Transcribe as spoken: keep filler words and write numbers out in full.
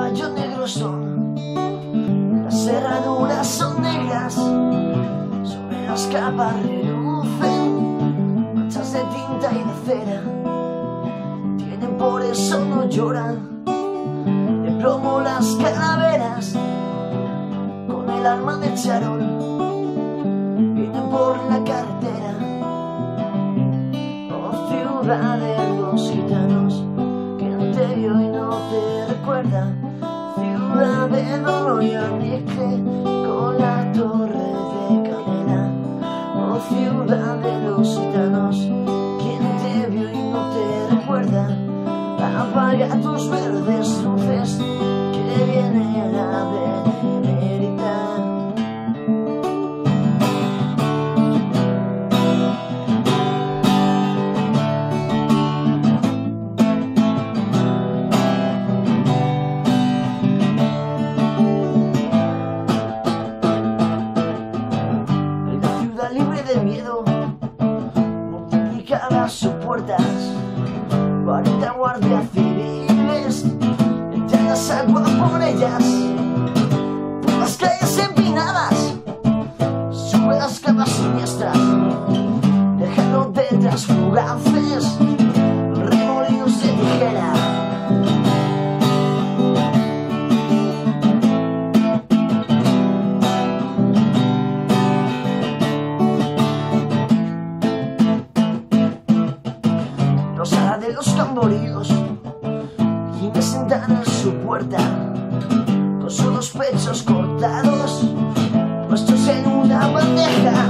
caballos negros son, las cerraduras son negras, sobre las capas relucen manchas de tinta y de cera. Tienen, por eso no lloran, de plomo las calaveras, con el alma de charol vienen por la carretera. Oh, ciudad de los gitanos, ¿quién te vio y no te recuerda? Ciudad de dolor y alegre, con la torre de cadena. Oh, ciudad de los gitanos, ¿quién te vio y no te recuerda? Apaga tus verdes luces, que viene la benemérita. Libre de miedo, multiplicadas sus puertas, cuarenta guardias civiles, eternas aguas por ellas, por las calles empinadas, sube las capas siniestras, dejando detrás fugaces remolinos de tijera. De los camboríos y me sentan en su puerta, con sus dos pechos cortados puestos en una bandeja.